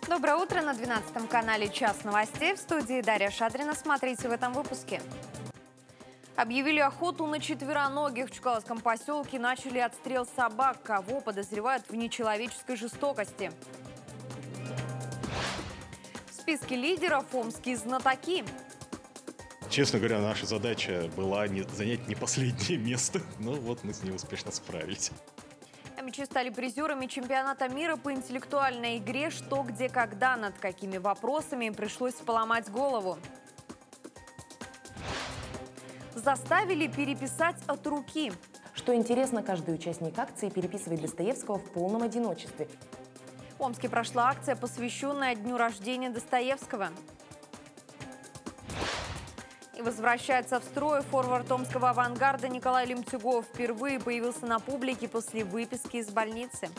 Доброе утро на 12 канале «Час новостей». В студии Дарья Шадрина. Смотрите в этом выпуске. Объявили охоту на четвероногих. В Чкаловском поселке начали отстрел собак. Кого подозревают в нечеловеческой жестокости? В списке лидеров омские знатоки. Честно говоря, наша задача была занять не последнее место, но вот мы с ней успешно справились. Омичи стали призерами чемпионата мира по интеллектуальной игре «Что, где, когда», над какими вопросами им пришлось поломать голову. Заставили переписать от руки. Что интересно, каждый участник акции переписывает Достоевского в полном одиночестве. В Омске прошла акция, посвященная дню рождения Достоевского. И возвращается в строй форвард омского «Авангарда» Николай Лемтюгов. Впервые появился на публике после выписки из больницы.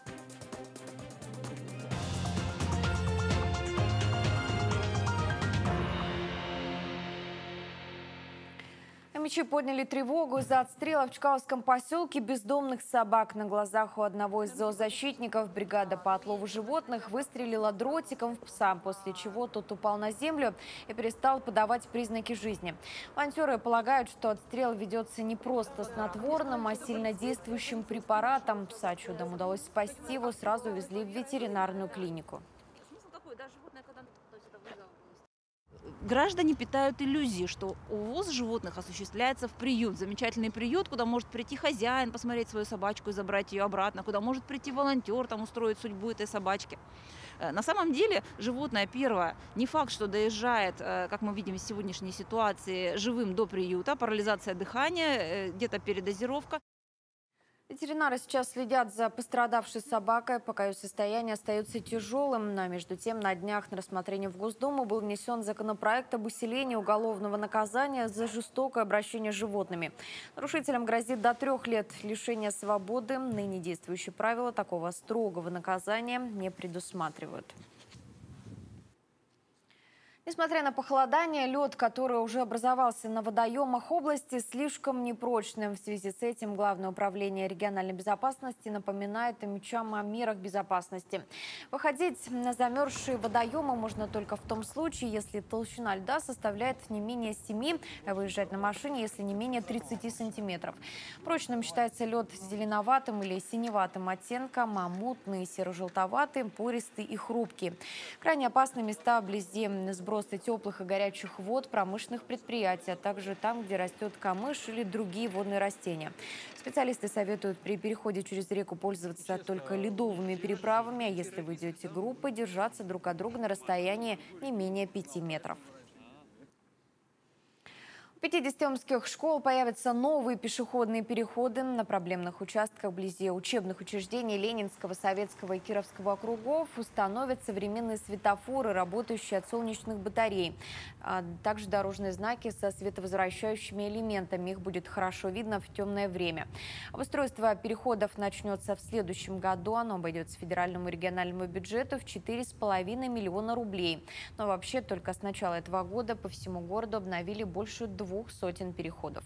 Омичи подняли тревогу из-за отстрела в Чкаловском поселке бездомных собак. На глазах у одного из зоозащитников бригада по отлову животных выстрелила дротиком в пса, после чего тот упал на землю и перестал подавать признаки жизни. Волонтеры полагают, что отстрел ведется не просто снотворным, а сильнодействующим препаратом. Пса чудом удалось спасти, его сразу везли в ветеринарную клинику. Граждане питают иллюзии, что увоз животных осуществляется в приют. Замечательный приют, куда может прийти хозяин, посмотреть свою собачку и забрать ее обратно, куда может прийти волонтер, там устроить судьбу этой собачки. На самом деле животное, первое, не факт, что доезжает, как мы видим из сегодняшней ситуации, живым до приюта, парализация дыхания, где-то передозировка. Ветеринары сейчас следят за пострадавшей собакой, пока ее состояние остается тяжелым. Но между тем на днях на рассмотрение в Госдуму был внесен законопроект об усилении уголовного наказания за жестокое обращение с животными. Нарушителям грозит до 3 лет лишения свободы. Ныне действующие правила такого строгого наказания не предусматривают. Несмотря на похолодание, лед, который уже образовался на водоемах области, слишком непрочным. В связи с этим Главное управление региональной безопасности напоминает омичам о мерах безопасности. Выходить на замерзшие водоемы можно только в том случае, если толщина льда составляет не менее 7, а выезжать на машине, если не менее 30 сантиметров. Прочным считается лед с зеленоватым или синеватым оттенком, а мутный, серо-желтоватый, пористый и хрупкий. Крайне опасны места вблизи сброса теплых и горячих вод, промышленных предприятий, а также там, где растет камыш или другие водные растения. Специалисты советуют при переходе через реку пользоваться только ледовыми переправами, а если вы идете группой, держаться друг от друга на расстоянии не менее 5 метров. В 50 омских школ появятся новые пешеходные переходы. На проблемных участках вблизи учебных учреждений Ленинского, Советского и Кировского округов установят современные светофоры, работающие от солнечных батарей. Также дорожные знаки со световозвращающими элементами. Их будет хорошо видно в темное время. Обустройство переходов начнется в следующем году. Оно обойдется федеральному и региональному бюджету в 4,5 миллиона рублей. Но вообще только с начала этого года по всему городу обновили больше 200 переходов.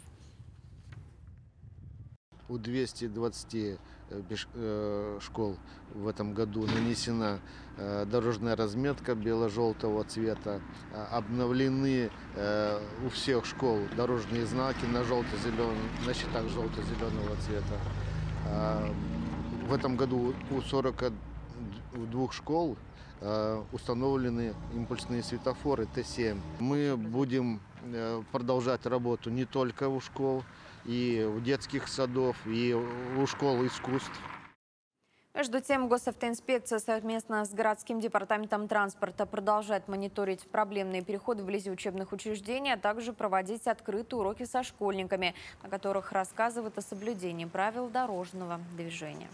У 220 школ в этом году нанесена дорожная разметка бело-желтого цвета. Обновлены у всех школ дорожные знаки на щитах желто-зеленого цвета. В этом году у 42 школ установлены импульсные светофоры Т7. Мы будем продолжать работу не только у школ, и у детских садов, и у школ искусств. Между тем, госавтоинспекция совместно с городским департаментом транспорта продолжает мониторить проблемные переходы вблизи учебных учреждений, а также проводить открытые уроки со школьниками, на которых рассказывают о соблюдении правил дорожного движения.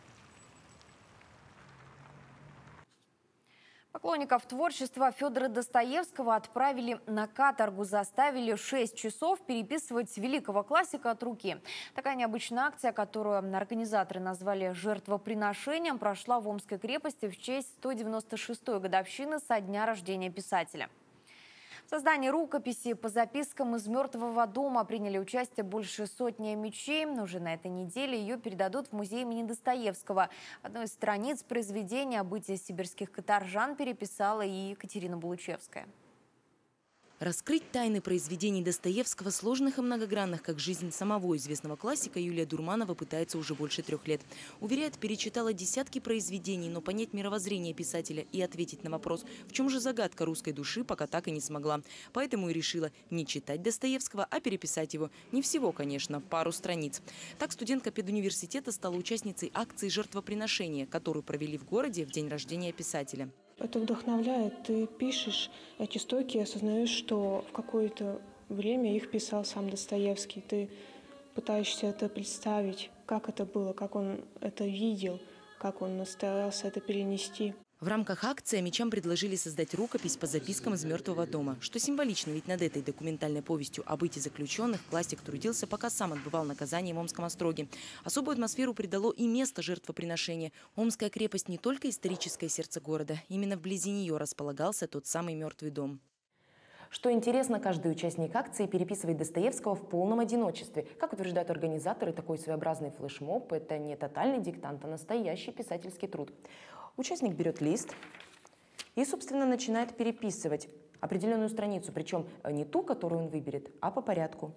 Поклонников творчества Федора Достоевского отправили на каторгу, заставили 6 часов переписывать великого классика от руки. Такая необычная акция, которую организаторы назвали жертвоприношением, прошла в Омской крепости в честь 196-й годовщины со дня рождения писателя. В создании рукописи по запискам из «Мертвого дома» приняли участие больше сотни мечей. Уже на этой неделе ее передадут в музей имени Достоевского. Одну из страниц произведения о бытии сибирских каторжан переписала и Екатерина Булычевская. Раскрыть тайны произведений Достоевского, сложных и многогранных, как жизнь самого известного классика, Юлия Дурманова пытается уже больше 3 лет. Уверяет, перечитала десятки произведений, но понять мировоззрение писателя и ответить на вопрос, в чем же загадка русской души, пока так и не смогла. Поэтому и решила не читать Достоевского, а переписать его. Не всего, конечно, пару страниц. Так студентка педуниверситета стала участницей акции жертвоприношения, которую провели в городе в день рождения писателя. Это вдохновляет. Ты пишешь эти строки и осознаешь, что в какое-то время их писал сам Достоевский. Ты пытаешься это представить, как это было, как он это видел, как он старался это перенести. В рамках акции мечам предложили создать рукопись по запискам из «Мертвого дома». Что символично, ведь над этой документальной повестью о быте заключенных классик трудился, пока сам отбывал наказание в Омском остроге. Особую атмосферу придало и место жертвоприношения. Омская крепость не только историческое сердце города. Именно вблизи нее располагался тот самый «Мертвый дом». Что интересно, каждый участник акции переписывает Достоевского в полном одиночестве. Как утверждают организаторы, такой своеобразный флешмоб – это не тотальный диктант, а настоящий писательский труд. Участник берет лист и, собственно, начинает переписывать определенную страницу, причем не ту, которую он выберет, а по порядку.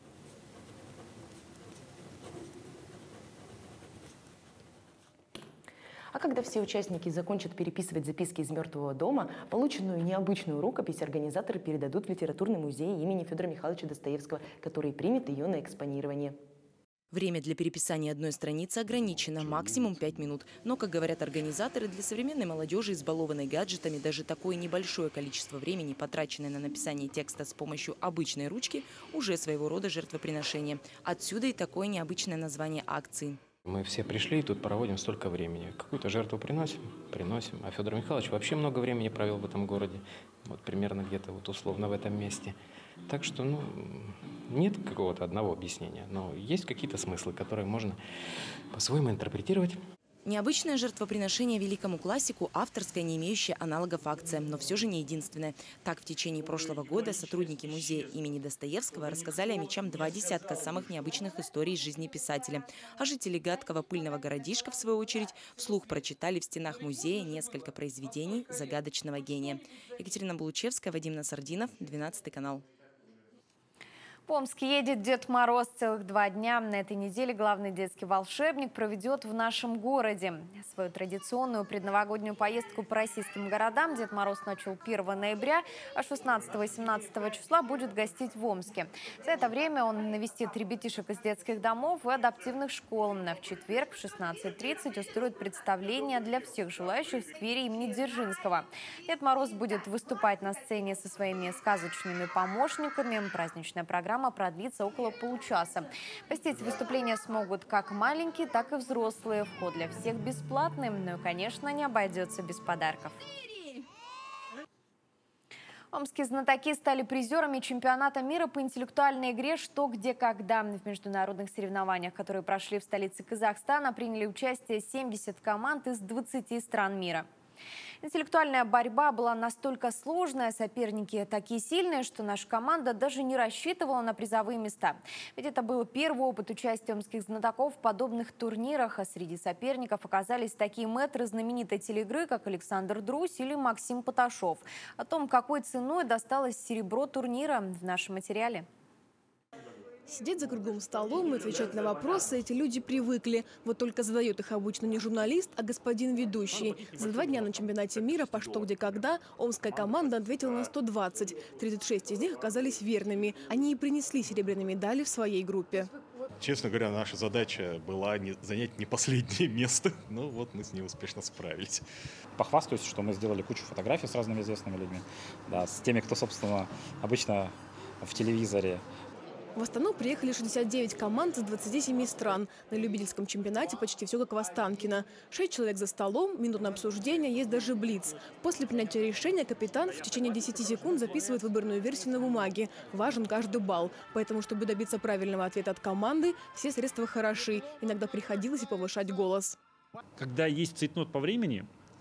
А когда все участники закончат переписывать записки из «Мертвого дома», полученную необычную рукопись организаторы передадут в литературный музей имени Федора Михайловича Достоевского, который примет ее на экспонирование. Время для переписания одной страницы ограничено, максимум 5 минут. Но, как говорят организаторы, для современной молодежи, избалованной гаджетами, даже такое небольшое количество времени, потраченное на написание текста с помощью обычной ручки, уже своего рода жертвоприношение. Отсюда и такое необычное название акции. Мы все пришли и тут проводим столько времени. Какую-то жертву приносим. А Федор Михайлович вообще много времени провел в этом городе. Вот примерно где-то вот условно в этом месте. Так что, нет какого-то одного объяснения, но есть какие-то смыслы, которые можно по-своему интерпретировать. Необычное жертвоприношение великому классику – авторская, не имеющая аналогов акция, но все же не единственная. Так, в течение прошлого года сотрудники музея имени Достоевского рассказали о мечам 2 десятка самых необычных историй из жизни писателя. А жители гадкого пыльного городишка, в свою очередь, вслух прочитали в стенах музея несколько произведений загадочного гения. Екатерина Булычевская, Вадим Насардинов, 12 канал. В Омск едет Дед Мороз целых 2 дня. На этой неделе главный детский волшебник проведет в нашем городе. Свою традиционную предновогоднюю поездку по российским городам Дед Мороз начал 1 ноября, а 16 и 17 числа будет гостить в Омске. За это время он навестит ребятишек из детских домов и адаптивных школ. В четверг в 16:30 устроит представление для всех желающих в сквере имени Дзержинского. Дед Мороз будет выступать на сцене со своими сказочными помощниками. Праздничная программа продлится около получаса. Посетить выступления смогут как маленькие, так и взрослые. Вход для всех бесплатный, но, конечно, не обойдется без подарков. Омские знатоки стали призерами чемпионата мира по интеллектуальной игре «Что, где, когда». В международных соревнованиях, которые прошли в столице Казахстана, приняли участие 70 команд из 20 стран мира. Интеллектуальная борьба была настолько сложная, соперники такие сильные, что наша команда даже не рассчитывала на призовые места. Ведь это был первый опыт участия омских знатоков в подобных турнирах, а среди соперников оказались такие мэтры знаменитой телеигры, как Александр Друзь или Максим Поташов. О том, какой ценой досталось серебро турнира, в нашем материале. Сидеть за круглым столом и отвечать на вопросы эти люди привыкли. Вот только задает их обычно не журналист, а господин ведущий. За 2 дня на чемпионате мира по «Что, где, когда» омская команда ответила на 120. 36 из них оказались верными. Они и принесли серебряные медали в своей группе. Честно говоря, наша задача была занять не последнее место, но вот мы с ней успешно справились. Похвастаюсь, что мы сделали кучу фотографий с разными известными людьми, да, с теми, кто, собственно, обычно в телевизоре. В Астану приехали 69 команд из 27 стран. На любительском чемпионате почти все как в Останкино. 6 человек за столом, минутное обсуждение, есть даже блиц. После принятия решения капитан в течение 10 секунд записывает выборную версию на бумаге. Важен каждый балл. Поэтому, чтобы добиться правильного ответа от команды, все средства хороши. Иногда приходилось и повышать голос. Когда есть цейтнот по времени,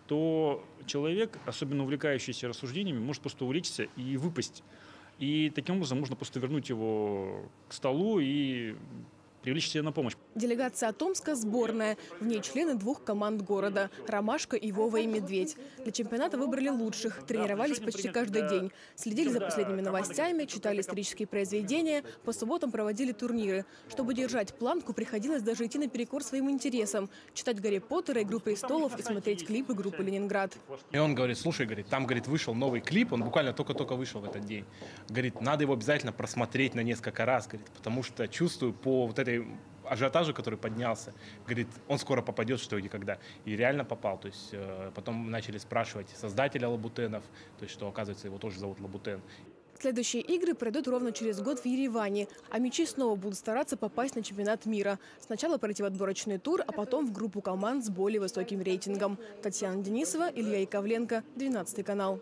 то человек, особенно увлекающийся рассуждениями, может просто увлечься и выпасть. И таким образом можно просто вернуть его к столу и привлечь себя на помощь. Делегация от Омска сборная. В ней члены 2 команд города – «Ромашка» и «Вова и Медведь». Для чемпионата выбрали лучших, тренировались почти каждый день. Следили за последними новостями, читали исторические произведения, по субботам проводили турниры. Чтобы держать планку, приходилось даже идти наперекор своим интересам. Читать «Гарри Поттера», «Игру престолов» и смотреть клипы группы «Ленинград». И он говорит: слушай, говорит, там, говорит, вышел новый клип, он буквально только-только вышел в этот день. Говорит, надо его обязательно просмотреть на несколько раз, говорит, потому что чувствую по вот этой ажиотажу, который поднялся, говорит, он скоро попадет, что и когда. И реально попал. То есть потом начали спрашивать создателя Лабутенов, то есть что, оказывается, его тоже зовут Лабутен. Следующие игры пройдут ровно через год в Ереване, а мячи снова будут стараться попасть на чемпионат мира. Сначала пройти в отборочный тур, а потом в группу команд с более высоким рейтингом. Татьяна Денисова, Илья Яковленко, 12 канал.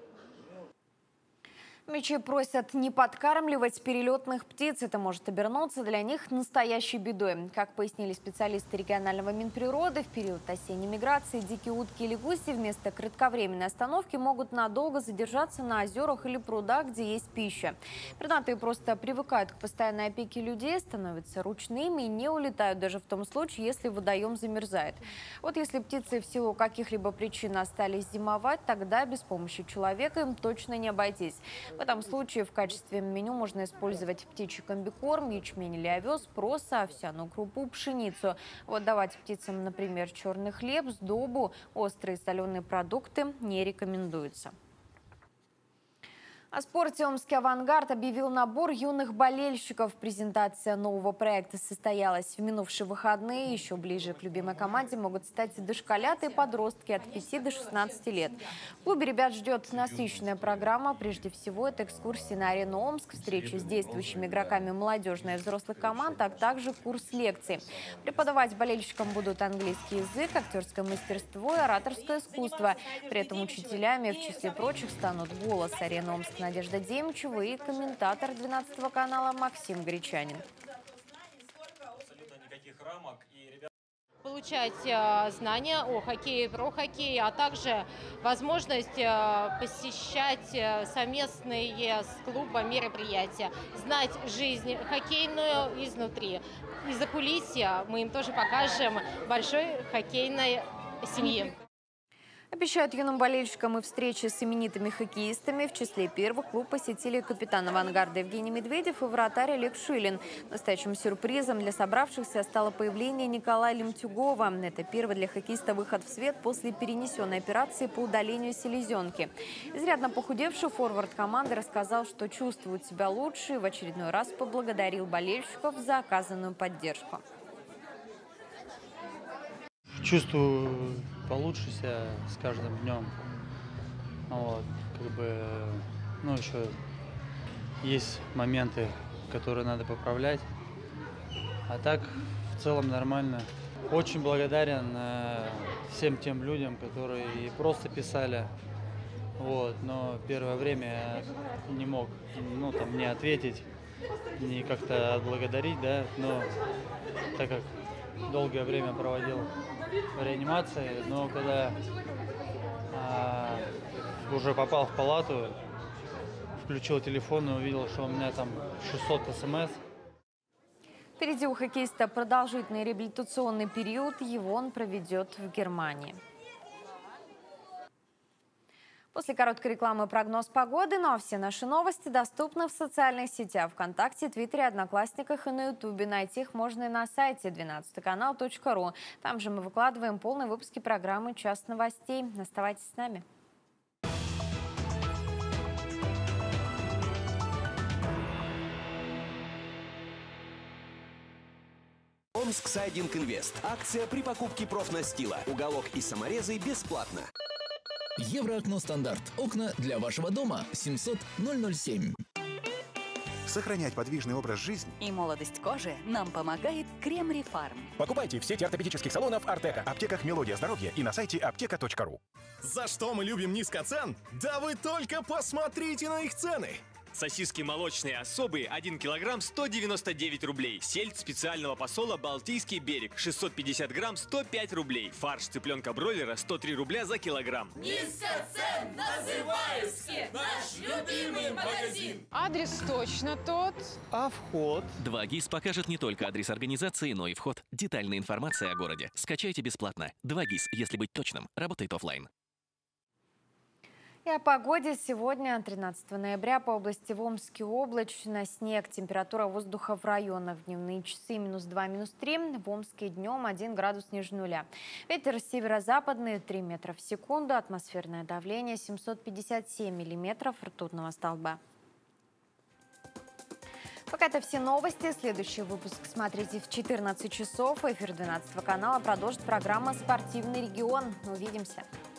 Мечи просят не подкармливать перелетных птиц. Это может обернуться для них настоящей бедой. Как пояснили специалисты регионального Минприроды, в период осенней миграции дикие утки или гуси вместо кратковременной остановки могут надолго задержаться на озерах или прудах, где есть пища. Пернатые просто привыкают к постоянной опеке людей, становятся ручными и не улетают даже в том случае, если водоем замерзает. Вот если птицы в силу каких-либо причин остались зимовать, тогда без помощи человека им точно не обойтись. В этом случае в качестве меню можно использовать птичий комбикорм, ячмень или овес, проса, овсяную крупу, пшеницу. Вот давать птицам, например, черный хлеб, сдобу, острые соленые продукты не рекомендуется. О спорте омский «Авангард» объявил набор юных болельщиков. Презентация нового проекта состоялась в минувшие выходные. Еще ближе к любимой команде могут стать дошколята и подростки от 5 до 16 лет. В клубе ребят ждет насыщенная программа. Прежде всего, это экскурсии на арену Омск, встречи с действующими игроками молодежной и взрослых команд, а также курс лекций. Преподавать болельщикам будут английский язык, актерское мастерство и ораторское искусство. При этом учителями, в числе прочих, станут голос арены Омск Надежда Демчева и комментатор 12 канала Максим Гречанин. Получать знания о хоккее, про хоккей, а также возможность посещать совместные с клубом мероприятия, знать жизнь хоккейную изнутри. Из-за кулисья мы им тоже покажем большой хоккейной семьи. Обещают юным болельщикам и встречи с именитыми хоккеистами. В числе первых клуб посетили капитан «Авангарда» Евгений Медведев и вратарь Олег Шилин. Настоящим сюрпризом для собравшихся стало появление Николая Лемтюгова. Это первый для хоккеиста выход в свет после перенесенной операции по удалению селезенки. Изрядно похудевший форвард команды рассказал, что чувствует себя лучше, и в очередной раз поблагодарил болельщиков за оказанную поддержку. Чувствую получше себя с каждым днем. Вот, ну, еще есть моменты, которые надо поправлять. А так, в целом, нормально. Очень благодарен всем тем людям, которые и просто писали. Вот, но первое время я не мог, не ответить, не как-то отблагодарить, да, но так как долгое время проводил в реанимации, но когда уже попал в палату, включил телефон и увидел, что у меня там 600 смс. Впереди у хоккеиста продолжительный реабилитационный период. Его он проведет в Германии. После короткой рекламы прогноз погоды, ну а все наши новости доступны в социальных сетях ВКонтакте, Твиттере, Одноклассниках и на Ютубе. Найти их можно и на сайте 12kanal.ru. Там же мы выкладываем полные выпуски программы «Час новостей». Оставайтесь с нами. Омск Сайдинг Инвест. Акция при покупке профнастила. Уголок и саморезы бесплатно. Евроокно стандарт. Окна для вашего дома. 700-007. Сохранять подвижный образ жизни и молодость кожи нам помогает крем Рефарм. Покупайте в сети ортопедических салонов Артека, аптеках Мелодия Здоровья и на сайте аптека.ру. За что мы любим низкоцен? Да вы только посмотрите на их цены! Сосиски молочные особые 1 килограмм 199 рублей. Сельдь специального посола «Балтийский берег» 650 грамм 105 рублей. Фарш цыпленка бройлера 103 рубля за килограмм. Низко цен Называевске, наш любимый магазин. Адрес точно тот. А вход? 2GIS покажет не только адрес организации, но и вход. Детальная информация о городе. Скачайте бесплатно. 2GIS, если быть точным, работает офлайн. И о погоде. Сегодня, 13 ноября, по области в Омске облачно, снег. Температура воздуха в районах в дневные часы -2, -3. В Омске днем 1 градус ниже нуля. Ветер северо-западный 3 метра в секунду. Атмосферное давление 757 миллиметров ртутного столба. Пока это все новости. Следующий выпуск смотрите в 14 часов. Эфир 12 канала продолжит программа «Спортивный регион». Увидимся.